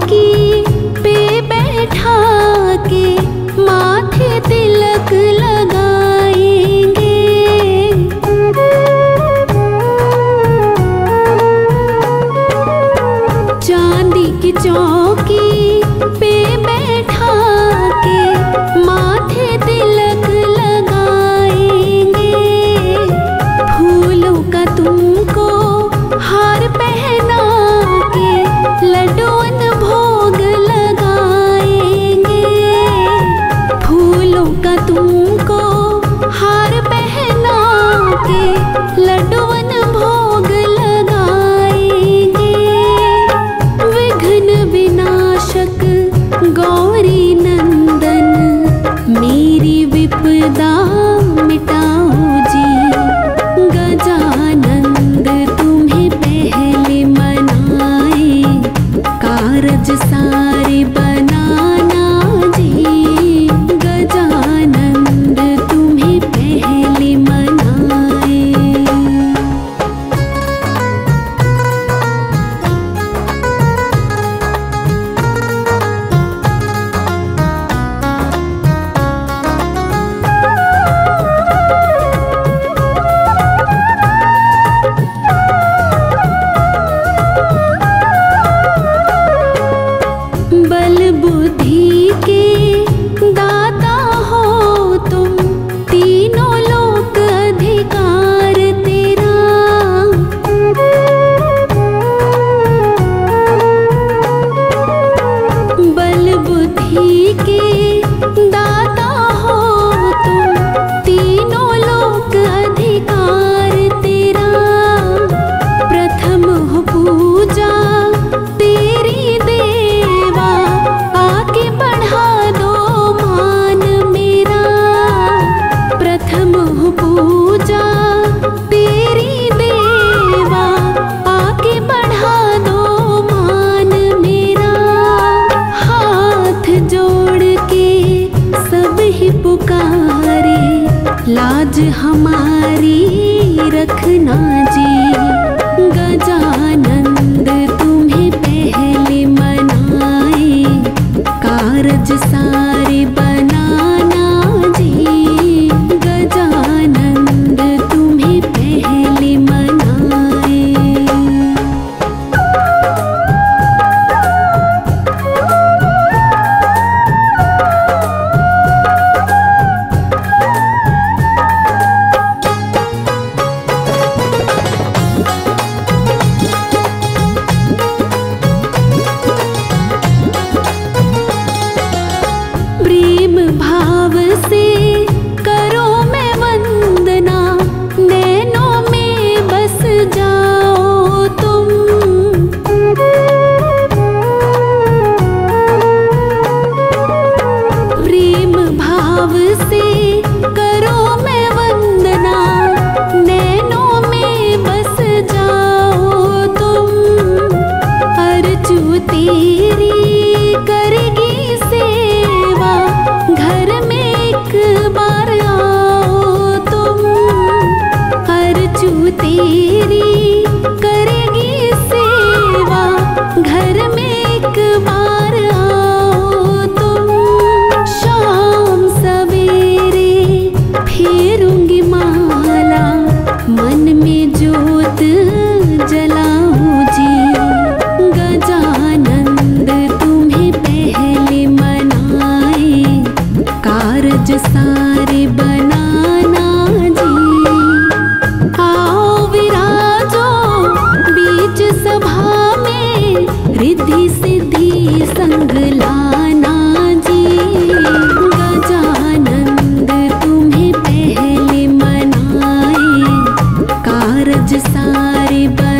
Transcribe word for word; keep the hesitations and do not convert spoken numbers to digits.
चौकी पे बैठा के माथे तिलक लगाएंगे। चांदी की चौकी पे बैठा के माथे तिलक लगाएंगे। फूलों का तुमको हार पहना के लड्डुअन भोग लगाएंगे। फूलों का तुमको हार पहना के लड्डुअन भोग लगाएंगे। विघ्न विनाशक गौरी नंदन मेरी विपदा मिटाओ जी। गजानंद तुम्हें पहले मनाए कारज सारे बनाना जी। गजानंद तुम्हें पहले मनाए। बल बुद्धि के दाता हो तुम, तीनों लोक अधिकार तेरा। बल बुद्धि के दाता हो तुम, तीनों लोक अधिकार तेरा। प्रथम हो पूजा तेरी देवा, आके बढ़ा दो मान मेरा। प्रथम हो पूजा तेरी देवा, आके बढ़ा दो मान मेरा। हाथ जोड़ के सब ही पुकारे, लाज हमारी रखना जी। गजानंद तुम्हें पहले मनाए कारज सारे बनाना जी। गजानंद तुम्हें पहले मनाए। प्रेम भाव से करो मैं वंदना, नैनों में बस जाओ तुम। प्रेम भाव से करो मैं वंदना, नैनों में बस जाओ तुम। अर्जू तेरी करेगी सेवा, घर में एक बार आओ तुम। अर्जू तेरी करेगी सेवा, घर में एक बार आओ तुम। शाम सवेरे फेरूंगी माला, मन में जोत जलाऊं जी। गजानंद तुम्हें पहले मनाए कारज सारे बनाना जी। आओ विराजो बीच सभा में, रिद्धि सिद्धि संग लाना जी। गजानंद तुम्हें पहले मनाए कारज सारे बनाना।